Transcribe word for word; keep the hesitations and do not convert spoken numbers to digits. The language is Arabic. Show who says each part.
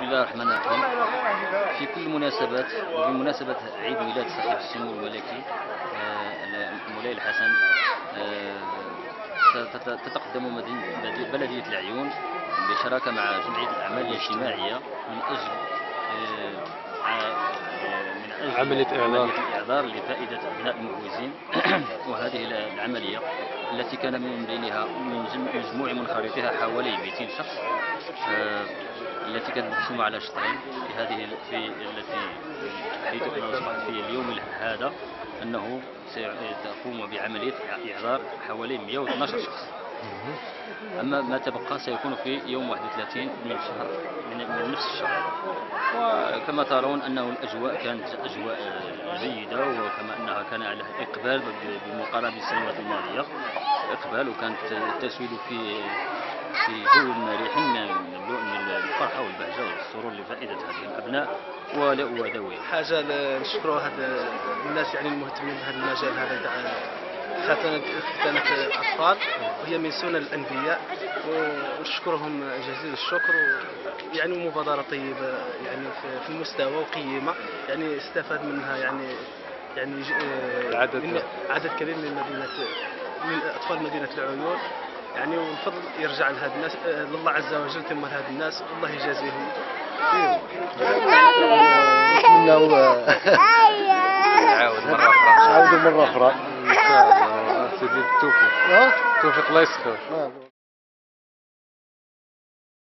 Speaker 1: الله الرحمن الرحيم. في كل المناسبات وبمناسبة عيد ميلاد صاحب السمو الملكي آه، مولاي الحسن، آه، تت- تتقدم مدينة بلدية العيون بشراكة مع جمعية الأعمال الاجتماعية من أجل آه، ع- من أجل
Speaker 2: عملية إعذار.
Speaker 1: عملية الإعذار لفائدة أبناء المعوزين. وهذه العملية التي كان من بينها من جم- مجموع منخرطيها حوالي مئتين شخص، آه، التي كانت مقسومة على شطرين. في هذه في التي حيث أنه أصبح في اليوم هذا أنه سيقوم بعملية إعذار حوالي مئة واثني عشر شخص. أما ما تبقى سيكون في يوم واحد وثلاثين من شهر من, من نفس الشهر. وكما ترون أنه الأجواء كانت أجواء آه، جيدة، وكما أنها كان على إقبال بمقارنة بالسنوات الماضية، إقبال، وكانت التسويد في في جو مريح من من الفرحة والبهجة والسرور لفائدة هذه الأبناء وذويهم.
Speaker 3: حاجه ل- نشكروا هاد الناس يعني المهتمين بهذا المجال هذا تاع ختانة ختانة الاطفال، وهي من سنن الانبياء، ونشكرهم جزيل الشكر. يعني مبادره طيبه يعني في- في المستوى وقيمه، يعني استفاد منها يعني يعني ج- آه،
Speaker 2: العدد.
Speaker 3: من عدد كبير من مدينه من اطفال مدينه العيون. يعني والفضل يرجع لهذا الناس، آه، لله عز وجل، ثم لهذا الناس، الله يجازيهم.
Speaker 2: نعاود مرة أخرى.
Speaker 4: عاودوا مرة أخرى
Speaker 2: إن شاء الله سيدي بالتوفيق.
Speaker 4: ها؟
Speaker 2: التوفيق الله يسخر.